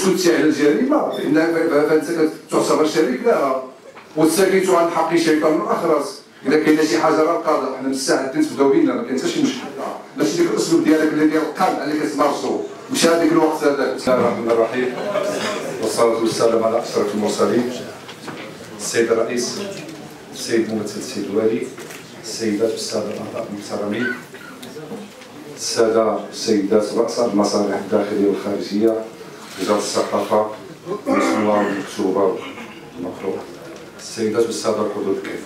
كتسكتي على الجريمه فانت تعتبر شريك لها، والساكت عن حق شيطان اخرس. اذا كاينه شي حاجه راه القضاء حنا مستعدين نتبداو بينا، ما كاين حتى شي مشكل. ماشي ديك الاسلوب ديالك اللي ديال القلب اللي كتمارسو مشى هذاك الوقت هذاك. بسم الله الرحمن الرحيم، والصلاه والسلام على اشرف المرسلين، السيد الرئيس، السيد ممثل السيد الوالي، السيدات والساده الاعضاء المحترمين، الساده والسيدات رؤساء المصالح الداخليه والخارجيه، رجال الثقافه المسموعه والمكتوبه والمقروءه، السيدات والساده الحضور الكريم.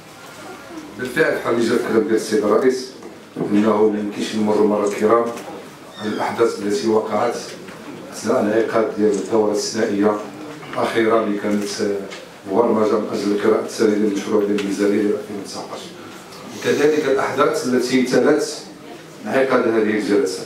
بالفعل بحال اللي جا الكلام ديال السيد الرئيس انه ما يمكنش نمروا مره الكرام على الاحداث التي وقعت اثناء انعقاد ديال الدوره الاستثنائيه الاخيره اللي كانت مبرمجه من اجل قراءه السنه ديال المشروع ديال الميزانيه ل 2019، وكذلك الاحداث التي تلت انعقاد هذه الجلسات،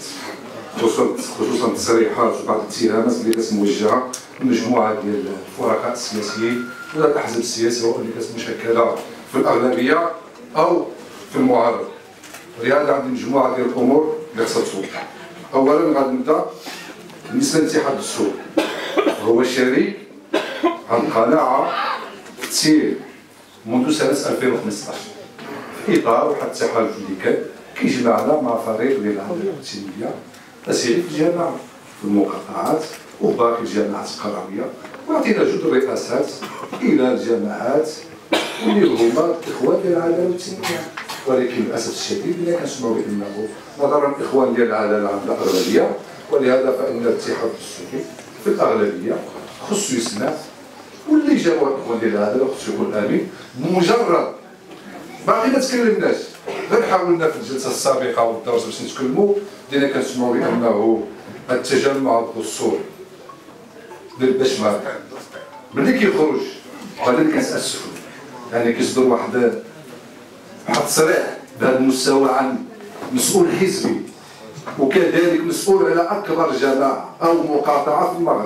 خصوصا التصريحات وبعض الاتهامات اللي كانت موجهه لمجموعه ديال الفرقاء السياسيين ولا الاحزاب السياسيه سواء اللي كانت مشكله في الاغلبيه او في المعارضه. ولهذا عندي مجموعه ديال الامور اللي خصها توضح. اولا غادي نبدا بالنسبه للاتحاد السوري، هو شريك عن قناعه كثير منذ سنه 2015 في اطار واحد التحالف اللي كان كيجمعنا مع فريق ديال العداله التنمويه اسيري في الجامعه في المقاطعات وباقي الجامعات القرويه، وعطينا جوج الرئاسات الى الجامعات اللي هما الاخوان ديال العداله والتنميه. ولكن للاسف الشديد ملي كنسمعوا بانه نظرا الاخوان ديال العداله عندنا اغلبيه، ولهذا فان الاتحاد السوري في الاغلبيه خصو يسمع، واللي جابوا الاخوان ديال العداله خصو يكون امين. بمجرد باقي ما تكلمناش، غير حاولنا في الجلسه السابقه والدرس باش نتكلموا، بدينا كنسمعوا بانه التجمع الدستوري ديال بشمال ملي كيخرج غادي كنتاسفوا، يعني كيصدر واحد التصريح بهذا المستوى عن مسؤول حزبي وكذلك مسؤول على اكبر جماعه او مقاطعه في المغرب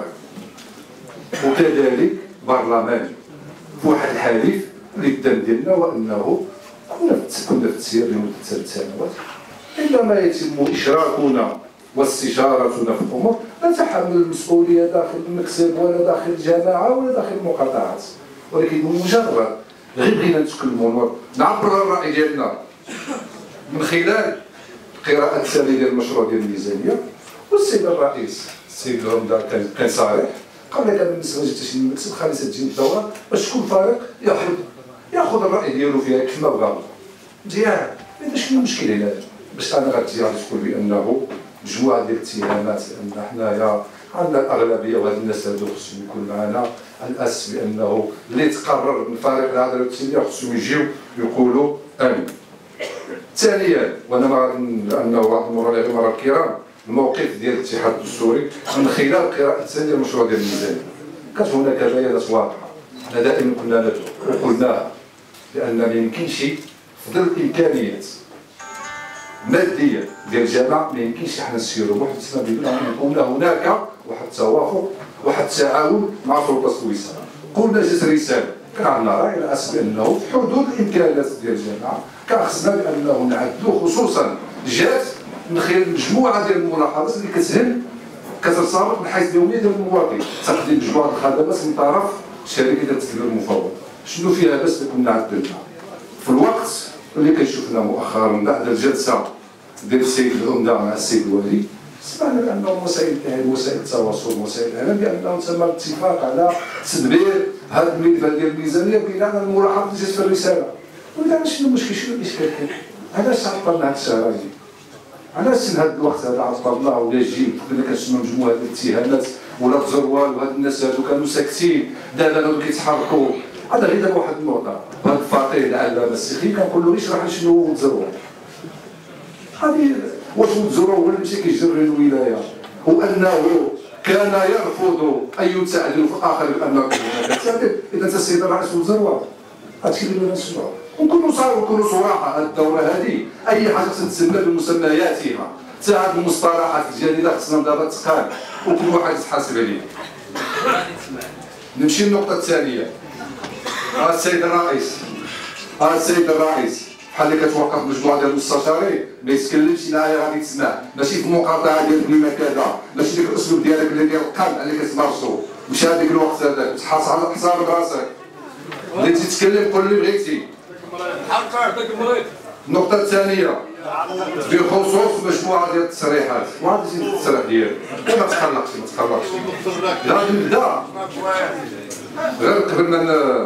وكذلك برلماني في واحد الحليف اللي الدم ديالنا، وانه كنا في التسيير لمده 3 سنوات عندما يتم اشراكنا واستشارتنا في الامور لا نتحمل المسؤوليه داخل المكتب ولا داخل الجماعه ولا داخل المقاطعات، ولكن بمجرد غير بغينا نتكلموا نعبر الراي ديالنا من خلال القراءه الثانيه ديال المشروع ديال الميزانيه. والسيد الرئيس السيد العمده كان صريح، قال لك بالنسبه لتشكيل المكتب خلي تجي الدوره باش كل فريق ياخذ الراي ديالو فيها كيف ما بغا. مزيان، ما عندناش مشكل هنا، باش انا غادي تقول بانه مجموعه ديال الاتهامات ان حنايا عندنا الاغلبيه وهاد الناس هادو خصهم يكون معنا، على الاساس بانه اللي تقرر من فريق العداله والتنميه خصهم يجيو يقولوا امين. ثانيا، وانا ما لانه واحد المره غير مره الكرام، الموقف ديال الاتحاد السوري من خلال قراءه ثانيه المشروع ديال الميزانيه كانت هناك بيانات واضحه. حنا دائما كنا ندعو وقلناها بان ما يمكنش في ظل الامكانيات ماديه ديال الجامعه ما يمكنش حنا نسيروا بوحدنا بدون ان يكون هناك واحد التوافق واحد التعاون مع سلطه سويسرا. قلنا جات رساله كان عندنا راي على اساس بانه في حدود الامكانيات ديال الجامعه كان خصنا بانه نعدلوا، خصوصا جات من خلال مجموعه ديال الملاحظات اللي كتهم كترتبط بالحياه اليوميه ديال المواطن، تقديم مجموعه الخدمات من طرف شركه ديال التدبير المفوض. شنو فيها باس كنا عدلنا في الوقت اللي كنشوفنا مؤخرا بعد الجلسه ديال السيد العمده مع السيد الوالي، سمعنا بانه وسائل التواصل وسائل الاعلام بانه تم الاتفاق على تدبير هذا الملف ديال الميزانيه بناء على الملاحظات اللي جات في الرساله. ولا شنو المشكل؟ شنو الاشكال كاين؟ علاش عطلنا هذا الشهر هذا؟ علاش هذا الوقت هذا عطلناه ولا جي كنا كنسمعوا مجموعه ديال الاتهامات ولا تزروال وهاد الناس هادو كانوا ساكتين، دابا هادو كيتحركوا. هذا غير دابا واحد النقطه، وهذا الفقيه العلامه السيخي كنقول له اشرح لي شنو هو تزروال. هذه واش تزروال هو اللي مشى كيجر الولايه وانه كان يرفض ان يتعدل في الاخر بانه هناك تعديل. اذا انت السيد الرئيس وزروال هادشي اللي بغينا نسمعوا، ونكونوا صراحه. الدوره هذه اي حاجه تسمى بمسمياتها حتى هاد المصطلحات الجديده خصنا دابا تقال وكل واحد يتحاسب عليه. نمشي للنقطه الثانيه. السيد الرئيس بحال اللي كتوقف مجموعه ديال المستشارين ما يتكلمش معايا غادي تسمع، ماشي في مقاطعه ديال كلمه كذا، ماشي ديك الاسلوب ديالك اللي ديال القمع اللي كتمارسو، مشى هذاك الوقت هذاك تحاس على حساب راسك. بديتي تتكلم قول اللي بغيتي. النقطه الثانيه بخصوص مجموعه ديال التصريحات، وهذا زيد التصريح ديالك ما تقلقش ما تقلقش. غادي نبدا غير قبل ما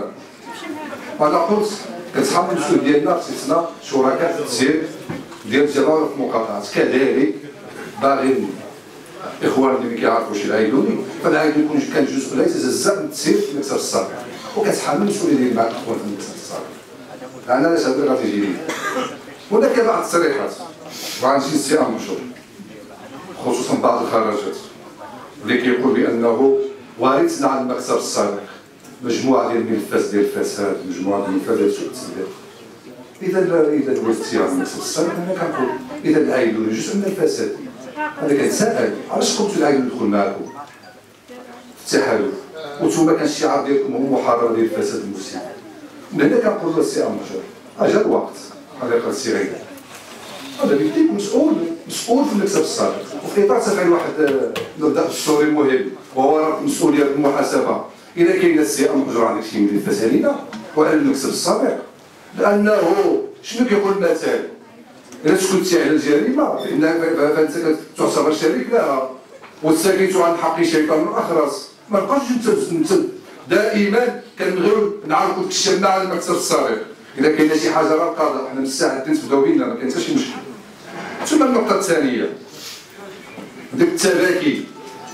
انا قلت كنتحمل المسؤوليه ديالنا خصنا شركاء في التسيير ديال الجداول في المقاطعات، كذلك باغي اخواننا اللي ما كيعرفوش العيدوني، فالعيدوني يكون كان جزء ليس جزء من التسيير في المكتب السابق، وكتحمل المسؤوليه ديال مع الاخوان في المكتب السابق. انا علاش هذا غادي يجي لي. هناك بعض التصريحات وغنجي استئام مشهور خصوصا بعض الخرجات اللي كيقول بانه وارثنا على المكتب السابق مجموعه ديال الملفات ديال الفساد، مجموعه ديال الملفات ديال سوء التدبير. اذا ورثتي على المكتب السابق انا كنقول اذا العيدوني جزء من الفساد. انا كنتساءل علاش قلتوا العيدوني يدخل معكم في التحالف وانتم كان الشعار ديالكم هو محاربه ديال الفساد المستمر. من هنا كنقول له استئام مشهور اجا الوقت بحال اللي قال السي غيدي هذا بيديك مسؤول في المكتب السابق، وفي اطار تفعيل واحد المبدا الدستوري مهم وهو مسؤوليه المحاسبه. اذا كاين استئام مشهور عندك شي ملفات علينا وعلى المكتب السابق، لانه شنو كيقول المثل؟ اذا سكتتي على الجريمه فانت تعتبر شريك لها، والساكت عن حق شيطان اخرس. ما بقاش انت دائما كنبغيو نعرفوا الشماعه على المكتب السابق. اذا كاينه شي حاجه راه القضاء حنا مستعدين نتبداو بينا، ما كاين حتى شي مشكل. ثم النقطه الثانيه ديك التباكي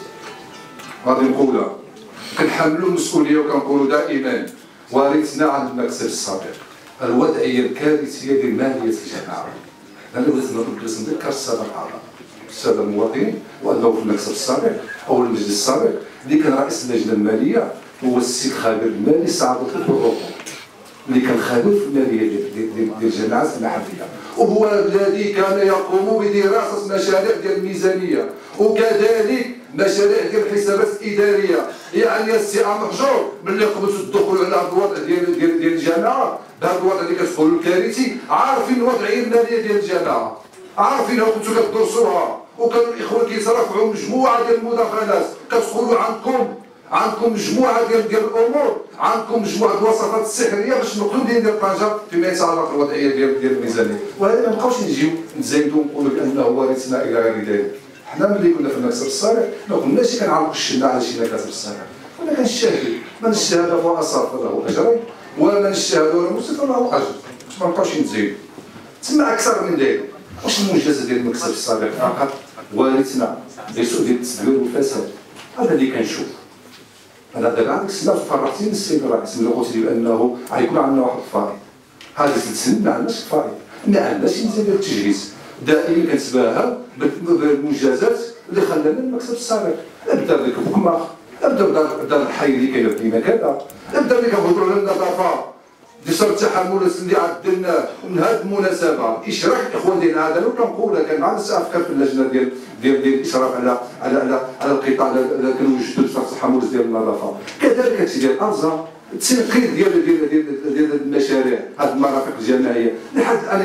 غادي نقولها، كنحملوا المسؤوليه وكنقولوا دائما وارثنا على المكتب السابق الوضعيه الكارثيه ديال ماليه الجماعه. انا بغيت نذكر الساده الاعضاء الساده المواطنين وانه في المكتب السابق او المجلس السابق اللي كان رئيس اللجنه الماليه هو السيد خبير المالي سعد الرقم اللي كان خبير في الماليه ديال الجماعات المحليه، وهو الذي كان يقوم بدراسه مشاريع ديال الميزانيه وكذلك مشاريع ديال الحسابات الاداريه. يعني استئام محجور ملي قبلتوا الدخول على هذا الوضع ديال الجماعه بهذا الوضع اللي كتقولوا الكارثي، عارفين الوضعيه الماليه ديال الجماعه، عارفينها وكنتوا كتدرسوها، وكانوا الاخوان كيترافعوا مجموعه ديال المداخلات كتقولوا عندكم مجموعه ديال الامور، عندكم مجموعه الوصفات السحريه باش نقولوا ديال طنجه فيما يتعلق بالوضعيه ديال الميزانيه. وهذا ما نبقاوش نجيو نزايدوا ونقولوا بانه وارثنا الى غير ذلك. حنا ملي كنا في المكتب السابق ما كناش كنعلقوا الشماعه على شي مكاتب السابق، كنا كنشاهدوا من اجتهد فهو اصاب فله اجر ومن اجتهد ولم يصب فله اجر، باش ما نبقاوش نزايدوا. تما اكثر من ذلك واش المنجزه ديال المكتب السابق فقط وارثنا لسوء ديال التدبير والفساد؟ هذا اللي كنشوف. انا دابا عندك سمعت فرحتيني السيد الرئيس ملي قلت لي بانه غيكون عندنا واحد الفائض. هذه 6 سنين ما عندناش الفائض، ما عندناش ميزانيه ديال التجهيز. دائما كنتباهى بالمنجزات اللي خلانا المكتب السابق. ابدا بديك بكماخ، ابدا بدار الحي اللي كاين في مكانها، ابدا ملي كنهضروا على النظافه ديال التحمل اللي عدلناه. ومن هذه المناسبه اشراك الاخوان ديالنا هذا كنقولها كان معنا افكار في اللجنه ديال الاشراف على القطاع اللي كنوجدوا التحمل ديال النظافه، كذلك هادشي ديال الارزاق، التنقيط ديال المشاريع، هذه المرافق الجماعيه لحد الان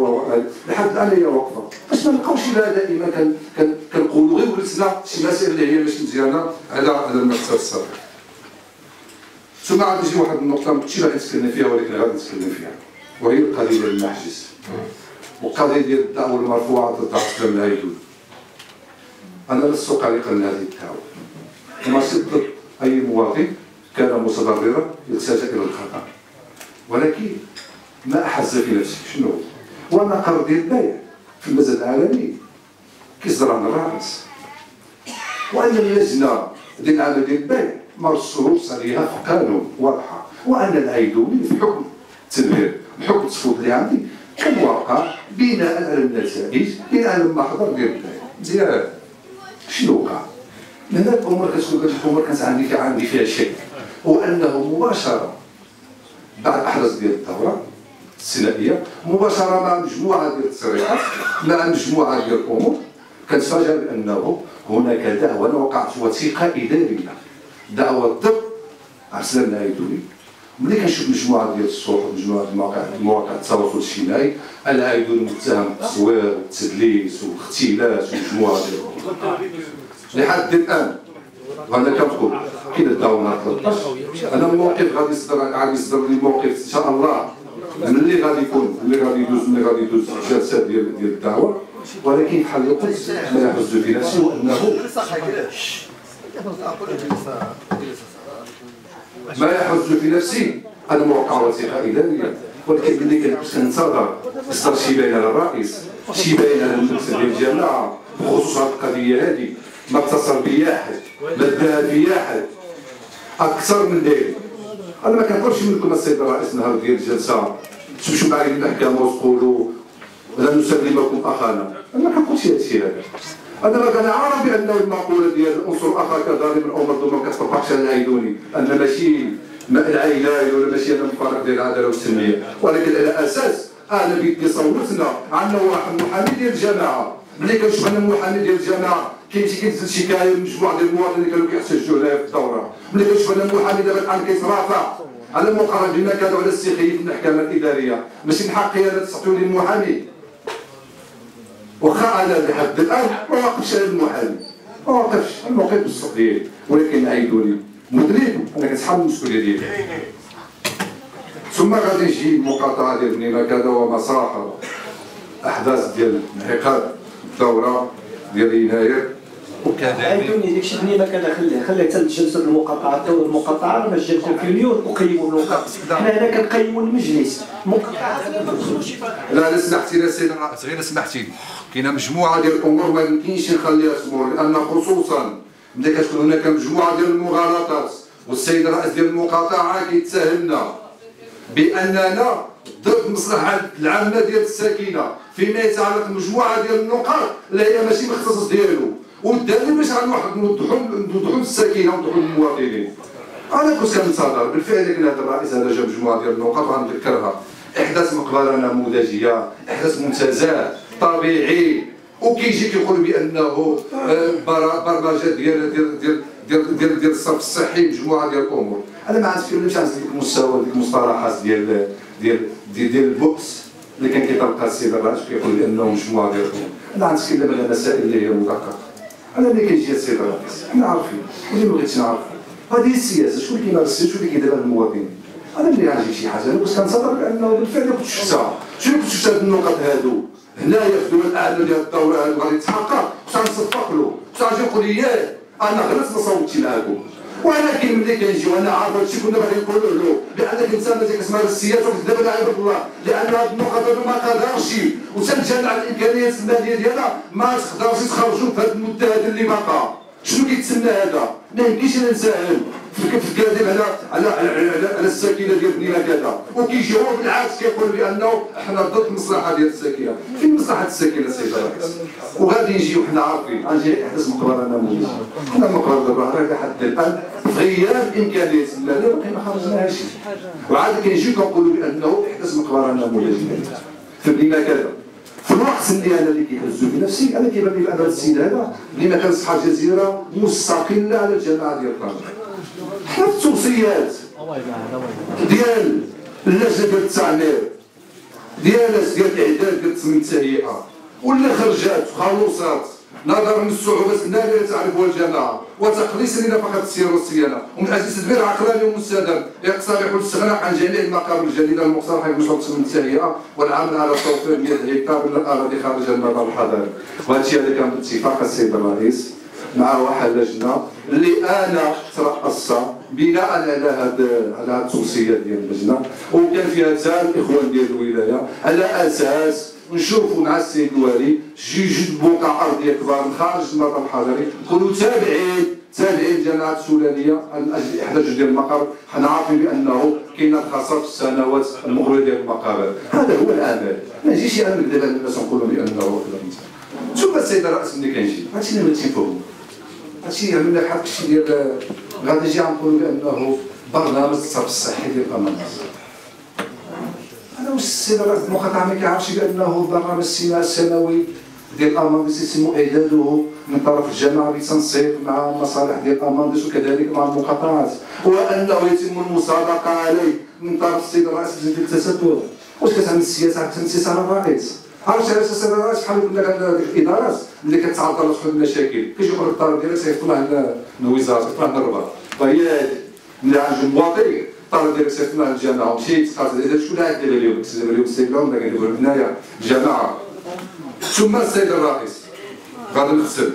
هي واقفه. باش ما نبقاوش دائما كنقولوا غير ورثنا شي مسائل اللي هي ماشي مزيانه على المكتب السابق. ثم عاد يجي واحد النقطه ماشي غادي نتكلم فيها ولكن غادي نتكلم فيها، وهي القضيه ديال المحجز والقضيه ديال الدعوه المرفوعه ضد عبد العيدوني. انا لست قلقا لهذه الدعوه، وما ضد اي مواطن كان متضررا يلتجا الى الخطا، ولكن ما احز في نفسي شنو هو؟ وانا قرض ديال البيع في المزاد العالمي كيصدر عن الرئيس، وان اللجنه ديال العمل ديال البيع مرصوص عليها في قانون واضحه، وان العيدوني في حكم التدبير بحكم التفويض اللي عندي كان واقع بناء على النتائج بناء على المحضر ديال البيع. مزيان شنو وقع؟ من هنا الامور الامور كانت عندي فيها شك، هو انه مباشره بعد الاحداث ديال الثوره الثنائيه مباشره مع مجموعه ديال التصريحات مع مجموعه ديال الامور كنتفاجأ بانه هناك دعوه، انا وقعت وثيقه اداريه دعوه ضد عبد السلام العيدوني ملي كنشوف مجموعه ديال الصحف مجموعه مواقع التواصل الاجتماعي العائد المتهم بالتزوير والتدليس والاختلاس ومجموعه ديال لحد الان وانا كنقول كي نداو نهار 13 انا الموقف غادي يصدر لي موقف ان شاء الله ملي غادي يدوز الجلسات ديال الدعوه، ولكن بحال اللي قلت ما يحز في نفسه هو انه ما يحز في نفسي انا موقع وثيقه اداريه، ولكن ملي كنتظر اصدر شي بيان على الرئيس شي بيان على المجلس ديال الجامعه بخصوص هذه القضيه هذه ما اتصل بيا احد ما داها بيا احد اكثر من ذلك. انا ما كنطلبش منكم السيد الرئيس نهار ديال الجلسه تمشوا معايا للمحكمه وتقولوا لن نسلمكم اخانا، انا ما كنقولش هذا الشيء هذا. انا عارف بان المقوله ديال انصر اخاك ظالما او مظلوما ما كتطبقش على العيدوني، ان ماشي العيلات ولا ماشي انا مفارق ديال العداله والتنميه، ولكن على اساس انا بيدي صوتنا عندنا واحد محامي ديال الجماعه، ملي كنشوف انا المحامي ديال الجماعه كينزل شكايه لمجموعه ديال المواطنين اللي كانوا كيحتجوا عليها في الدوره، ملي كنشوف انا المحامي دابا الان كيترافع على المقرر بما كانوا على السيخيه في المحكمه الاداريه، ماشي من حقي انا تعطيو لي المحامي. واخا انا لحد الان ما واقفش على المحامي، ما واقفش الموقف بالصدق ديالي، ولكن عيدوني مذنب انا كنتحمل المسؤوليه ديالي. ثم غادي يجي المقاطعه ديال بني مكاده وما صاحب احداث ديال انعقاد الدوره ديال يناير وكذلك عيدوني داكشي بني مكاده خليه حتى جلسه المقاطعه المقاطعه باش جلسه في اليوم نقيموا الوقت، حنا هنا كنقيموا المجلس لا سمحتي لي سيدي الرئيس غير سمحتي لي كاينه مجموعه ديال الامور ما يمكنش نخليها تمر، لان خصوصا ملي كتكون هناك مجموعه ديال المغالطات والسيد الرئيس ديال المقاطعه كيتهمنا باننا ضد المصلحه العامه ديال الساكنه فيما يتعلق بمجموعه ديال النقاط اللي هي ماشي مختص ديالو، والدليل باش نوضحوا الساكنه ونوضحوا للمواطنين. انا كنت كنتظر بالفعل كان هذا الرئيس هذا جاب مجموعه ديال النقاط وغنذكرها، احداث مقبره نموذجيه، احداث ممتازات طبيعي، وكيجي كيقول بانه برمجه ديال الصرف الصحي مجموعه ديال الامور. انا ما عنديش ديك المستوى ديك المصطلحات ديال البؤس اللي كان كيطلقها السيد الرئيس كيقول بانه مجموعه ديال الامور. انا غنتكلم على مسائل اللي هي مدققه. انا ملي كيجي السيد الرئيس حنا عارفين واللي ما بغيتش نعرف هذه السياسه شكون اللي كيمارس شكون اللي كيديرها للمواطنين. انا ملي غنجيب شي حاجه انا كنت كنتظر بانه بالفعل كنت شفتها، شنو كنت شفت هاد النقط هادو هنايا في الدول الاعلى ديال الدوره هادو غادي يتحقق، كنت غنصفق له، كنت غنجي نقول ياه انا غلطت ما صوتش معاكم. ولكن ملي كنجيو انا عارف هادشي كنا باغيين نقولوا له بانك انسان مازال كتمارس السياسه وكتدابر على عباد الله، لان هاد النقط هادو ما قدرش وتنجمع الامكانيات الماليه ديالها ما تقدرش تخرجوا في هاد المده هادي اللي باقا. شنو كيتسنى هذا؟ ما يمكنش نساهم في الكذب على الساكنه ديال بني مكاده، وكيجي هو بالعكس كيقول بانه احنا ضد المصلحه ديال الساكنه. فين مصلحه الساكنه السيد الرئيس؟ وغادي يجيو حنا عارفين غنجي احداث مقبره نموذجيه، حنا مقبره الرهبه لحد الان في غياب امكانيات الماليه باقي ما خرجناهاش، وعاد كيجيو كنقولوا بانه احداث مقبره نموذجيه في بني مكاده. في الوقت اللي انا اللي كيهزو بنفسي انا كيبان لي بان هذا السيد هذا اللي ما كان صحه جزيره مستقله على الجماعه ديال طنجه. حنا في التوصيات ديال اللجنه ديال التعمير ديال الاعداد ديال التصميم التهيئه واللي خرجات وخلصات نظرا للصعوبات النادره اللي تعرفها الجماعه وتقليص لنا فقط السير والصيانه، ومن اجل تدبير عقلاني ومستدام يقترح الاستغناء عن جميع المقابر الجديده المقترحه في مشروع التصميم التهيئه والعمل على توفير 100 هكتار من الاراضي خارج المطار الحضاري. وهذا الشيء هذا كان باتفاق السيد الرئيس مع واحد اللجنه اللي انا ترأسها بناء على هذه التوصيه ديال اللجنه، وكان فيها حتى الاخوان ديال الولايه على اساس نشوفوا مع السيد الوالي جوج بقع ارضيه كبار من خارج المطار الحضري نكونوا تابعين الجامعه السودانيه من اجل احدى جوج ديال المقابر. حنا عارفين بانه كاين خاصه في السنوات المقبله ديال المقابر، هذا هو الامل. ما نجيش انا نكذب على الناس ونقول بانه كذا. شوف السيد الرئيس ملي كنجي هادشي اللي ما تيفهمو، هادشي يعمل لك حق الشيء ديال غادي نجي نقولوا بانه برنامج الصرف الصحي ديال الامانس. انا واش السيد الرئيس المقاطعه ما كيعرفش بانه البرنامج السنوي ديال الامانس يتم اعداده من طرف الجماعه بتنسيق مع المصالح ديال اماندس وكذلك مع المقاطعات، وانه يتم المصادقه عليه من طرف السيد الرئيس ديال التستر. واش كتعمل السياسه عاد تنسيق على الرئيس؟ عرفتي علاش السيد الرئيس بحال قلنا لك الادارات اللي كتعرض لها شحال من المشاكل كيجي يخرج الطالب ديالك سيطلع لنا الوزاره سيطلع لنا الرباط، فهي هذه ملي عند المواطن الطالب ديالك سيطلع للجامعه ومشيت هذا شكون اللي دابا اليوم؟ دابا اليوم السيد لهم ولا كنديروا هنايا الجماعه ثم السيد الرئيس غادي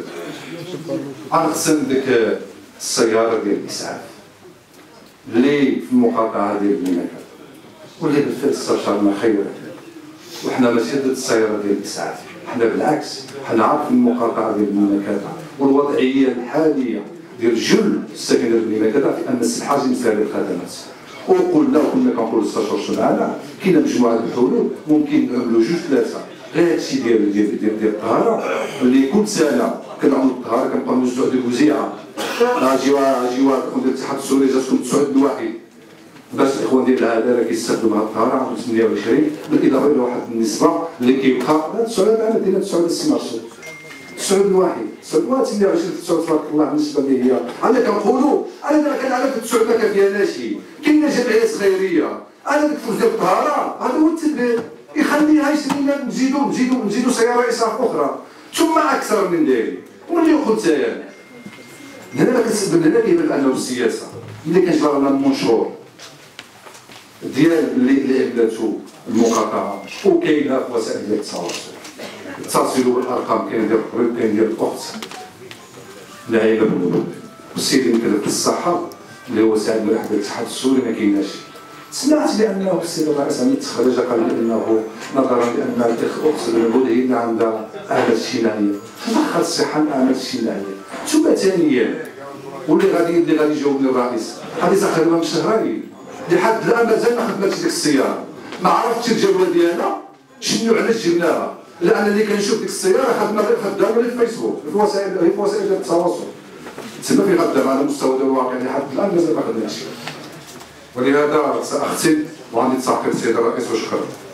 نغسل ديك السياره ديال الاسعاف اللي في المقاطعه ديال المكان واللي بالفعل استبشرنا خيرا، وحنا ماشي ضد السياره ديال الاسعاف، حنا بالعكس حنا عارفين المقاطعه ديال المكان والوضعيه الحاليه ديال جل الساكنه ديال المكان في امس الحاجه مثل هذه الخدمات. وقلنا كنقولوا استشرتوا معنا كاينه مجموعه الحلول ممكن نعملوا جوج ثلاثه، غير هادشي ديال الطهاره اللي كل سنه كنعملوا الطهاره كنبقاو نوزعوا ديك الوزيعه اجيو الاخوان ديال الاتحاد السوري جاتكم تسعود الواحد باش الاخوان ديال العداله كيستخدموا هذه الطهاره عام 28 بالاضافه الى واحد النسبه اللي كيبقى تسعود انا ديال تسعود السمارسو تسعود الواحد 28 تبارك الله بالنسبه اللي هي انا كنقولوا انا دابا كنعرف تسعود ما كافياناش كاينه جمعيات خيريه انا ديك الفلوس ديال الطهاره هذا هو التدبير يخليها يسمينا نزيدوا سياره اسعاف اخرى ثم اكثر من ذلك. واللي قلت انا هنا كنسبب لنا كيبان انه السياسه ملي كنجبر لنا المنشور ديال اللي عملته المقاطعه وكاينه في وسائل التواصل اتصلوا بالارقام، كاين ديال القريب كاين ديال الاخت لعيبه بالولود والسيد يمكن الصحه اللي هو سعد المرحب الاتحاد السوري ما كايناش. سمعت بانه السيد الرئيس عميد تخرج قال بانه نظرا لان الاخت بالولود هي اللي عندها اعمال اجتماعيه فدخل الصحه الاعمال الاجتماعيه. ثم ثانيا واللي غادي يجاوبني الرئيس هذه تقريبا من شهرين لحد الان مازال ما خدمتش ديك السياره، ما عرفتش الجوله ديالها شنو علاش جبناها، لان اللي كنشوف ديك السياره خدامه في الفيسبوك في وسائل التواصل تسمى في خدامه على مستوى الواقع لحد الان مازال ما خدمناش. ولهذا ساختم وعندي تساقط السيد الرئيس وشكرا.